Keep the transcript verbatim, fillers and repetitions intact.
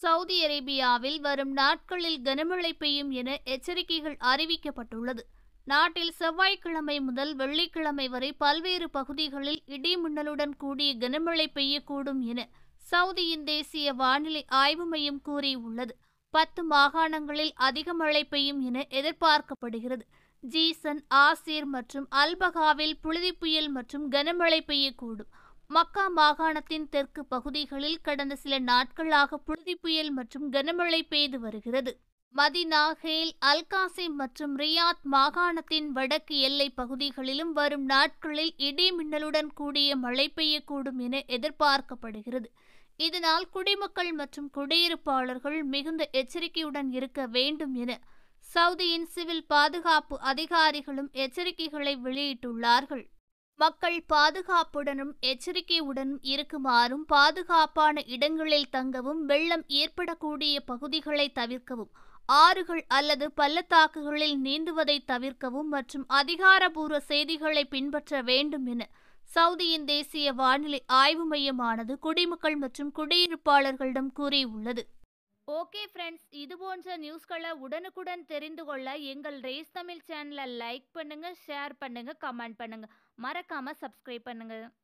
Saudi அரேபியாவில் வரும் நாட்களில் கனமழை பெய்யும் என எச்சரிக்கைகள் அறிவிக்கப்பட்டுள்ளது. நாட்டில் செவ்வாய்க்கிழமை முதல் வெள்ளிக்கிழமை வரை பல்வேறு பகுதிகளில் இடி மின்னலுடன் கூடிய கனமழை பெய்யக்கூடும் என சவுதியின் தேசிய வானிலை ஆய்வு மையம் கூறியுள்ளது. பத்து மாகாணங்களில் அதிக மழை பெய்யும் என எதிர்பார்க்கப்படுகிறது. ஜீசன், ஆசீர் மற்றும் அல்பகாவில் புழுதி புயல் மற்றும் கனமழை பெய்யக்கூடும். மக்கா மாகாணத்தின் தெற்கு பகுதிகளில் கடந்த சில நாட்களாக புழுதி புயல் மற்றும் கனமழை பெய்து வருகிறது. மதினா, ஹேல், அல்காசிம் மற்றும் ரியாத் மாகாணத்தின் வடக்கு எல்லை பகுதிகளிலும் வரும் நாட்களில் இடி மின்னலுடன் கூடிய மழை பெய்யக்கூடும் என எதிர்பார்க்கப்படுகிறது. இதனால் குடிமக்கள் மற்றும் குடியிருப்பாளர்கள் மிகுந்த எச்சரிக்கையுடன் இருக்க வேண்டும் என சவுதியின் சிவில் பாதுகாப்பு அதிகாரிகளும் எச்சரிக்கைகளை வெளியிட்டுள்ளார்கள். மக்கள் பாதுகாப்புடனும் எச்சரிக்கையுடனும் இருக்குமாறும், பாதுகாப்பான இடங்களில் தங்கவும், வெள்ளம் ஏற்படக்கூடிய பகுதிகளை தவிர்க்கவும், ஆறுகள் அல்லது பள்ளத்தாக்குகளில் நீந்துவதை தவிர்க்கவும் மற்றும் அதிகாரபூர்வ செய்திகளை பின்பற்ற வேண்டும் என சவுதியின் தேசிய வானிலை ஆய்வு மையமானது குடிமக்கள் மற்றும் குடியிருப்பாளர்களிடம் கூறியுள்ளது. ஓகே ஃப்ரெண்ட்ஸ், இது போன்ற நியூஸ்களை உடனுக்குடன் தெரிந்து கொள்ள எங்கள் ரேஸ் தமிழ் சேனலை லைக் பண்ணுங்க, ஷேர் பண்ணுங்க, கமெண்ட் பண்ணுங்க, மறக்காம சப்ஸ்கிரைப் பண்ணுங்க.